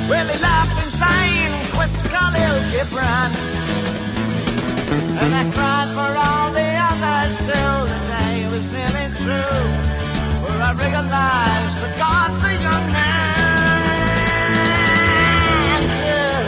Well, he laughed and sang, quipped Khalil Gibran, and I cried for all the others till the day was nearly through, where I realized that God's a young man too.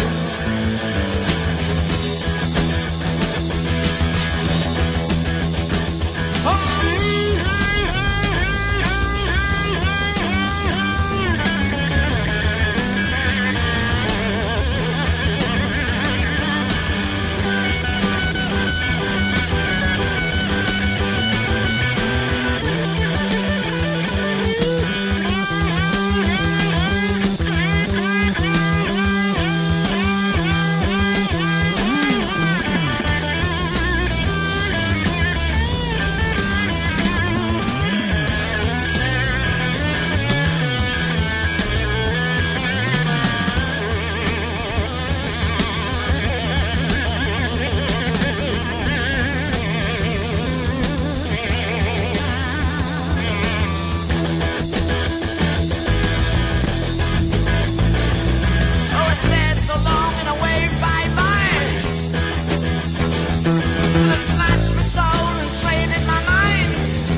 Smashed my soul and traded my mind.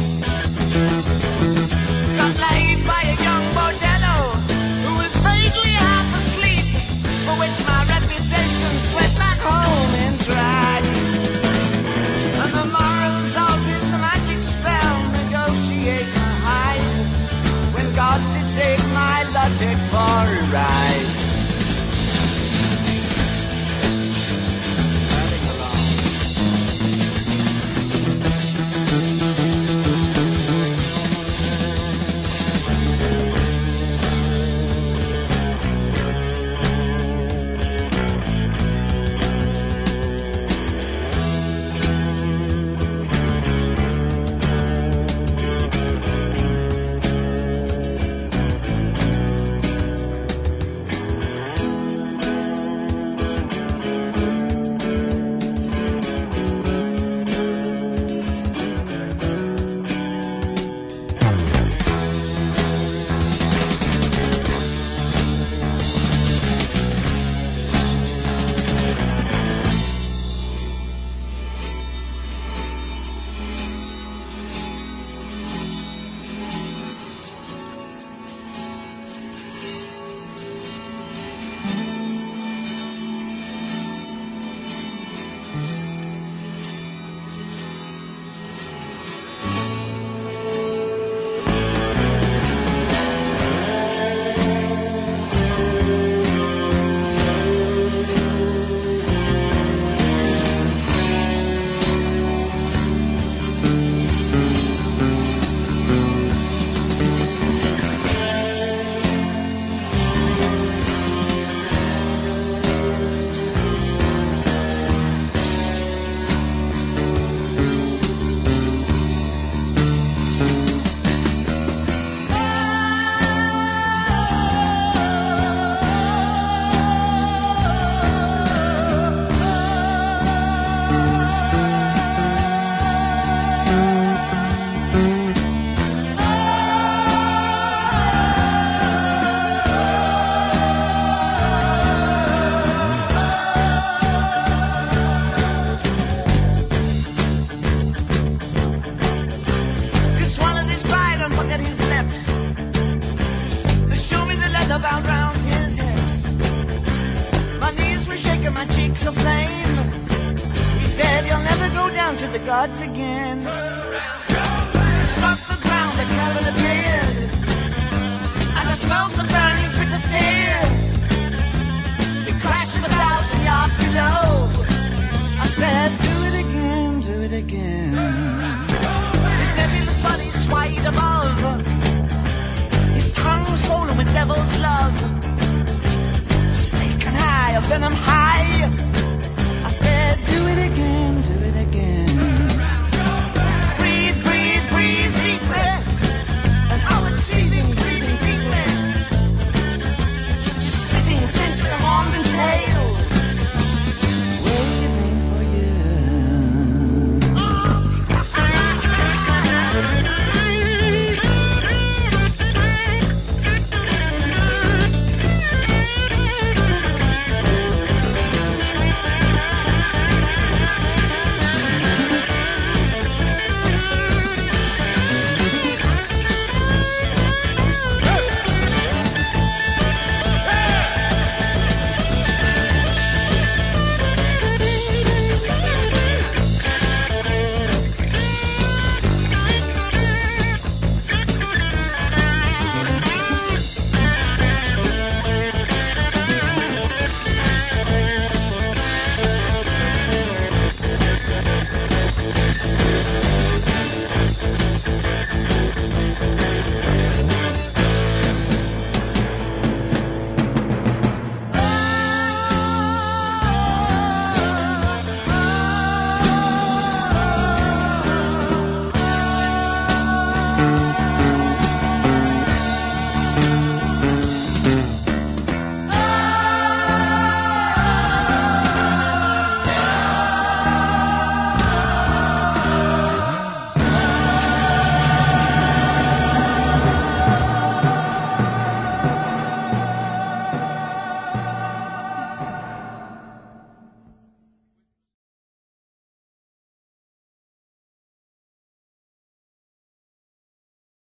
Got laid by a young bordello who was vaguely half asleep, for which my reputation swept back home in drag. And the morals of his magic spell negotiate my hide, when God did take my logic for a ride. Bound round his hips, my knees were shaking, my cheeks aflame. He said, "You'll never go down to the gods again." He struck the ground, the cabin appeared, and I smelled the burning pit of fear. We crashed 1,000 yards below. I said, "Do it again, do it again." His nebulous body swayed above, his tongue swollen with devil's love. A snake and I, a venom high.